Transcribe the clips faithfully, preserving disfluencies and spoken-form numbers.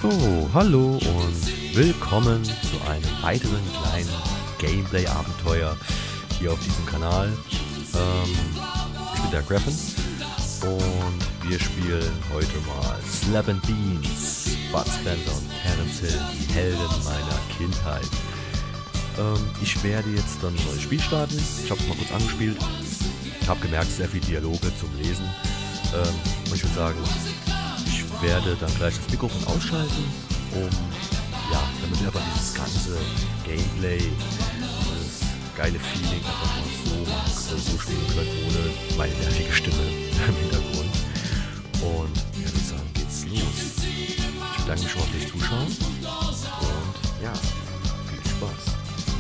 So, hallo und willkommen zu einem weiteren kleinen Gameplay-Abenteuer hier auf diesem Kanal. Ähm, ich bin der Graffin und wir spielen heute mal Slab and Beans, Bud Spencer und Terence Hill, die Helden meiner Kindheit. Ähm, ich werde jetzt dann ein neues Spiel starten. Ich habe es mal kurz angespielt. Ich habe gemerkt, sehr viele Dialoge zum Lesen. Ähm, und ich würde sagen, ich werde dann gleich das Mikrofon ausschalten, um, ja, damit wir einfach dieses ganze Gameplay, das geile Feeling einfach mal so machen können, so spielen können, ohne meine nervige Stimme im Hintergrund. Und ja, ich würde sagen, geht's los. Ich bedanke mich schon mal fürs Zuschauen und ja, viel Spaß.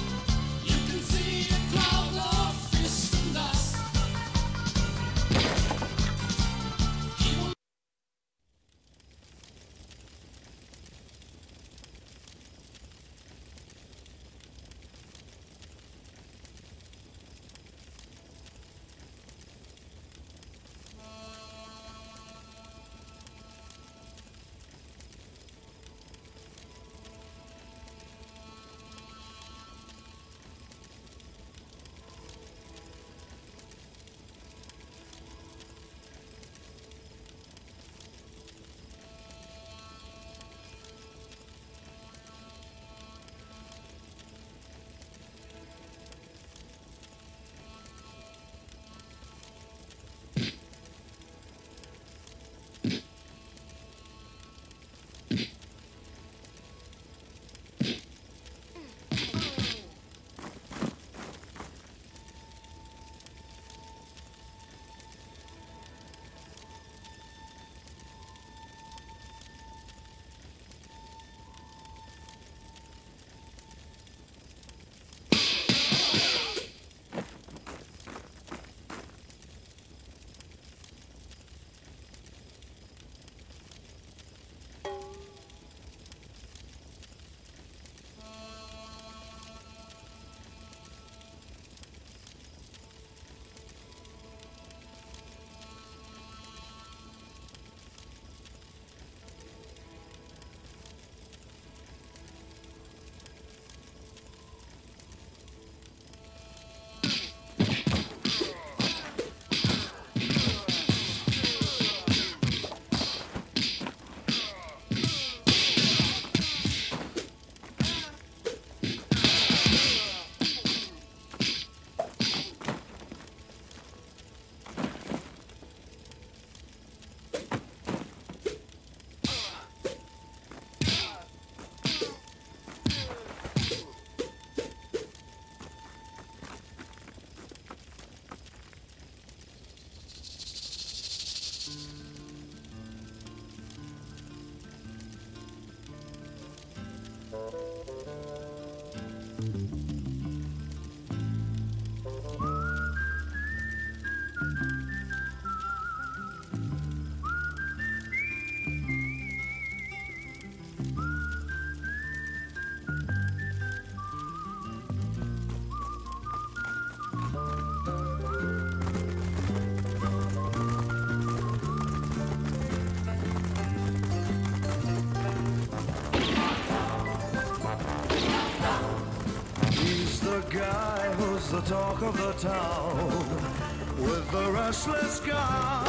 Guy who's the talk of the town with the restless guy.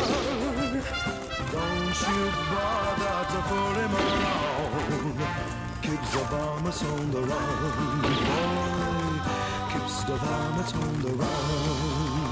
Don't you bother to fool him around. Keeps the varmints on the run. Boy, keeps the varmints on the run.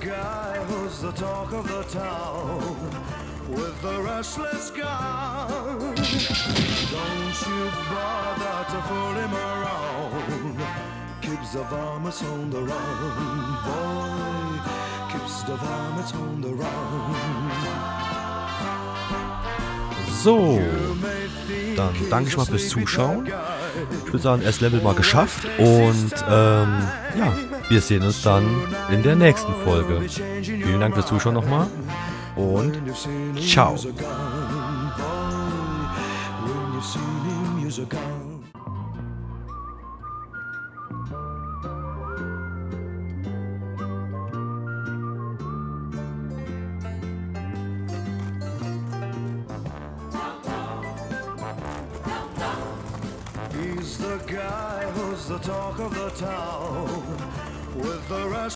guy who's the talk of the town with the restless gun. Don't you bother to fool him around. Keeps the varmints on the run, boy. Keeps the varmints on the run. So, dann danke ich mal fürs Zuschauen. Ich würde sagen, erst Level mal geschafft und ähm, ja, wir sehen uns dann in der nächsten Folge. Vielen Dank fürs Zuschauen nochmal und ciao. He's the guy who's the talk of the town with the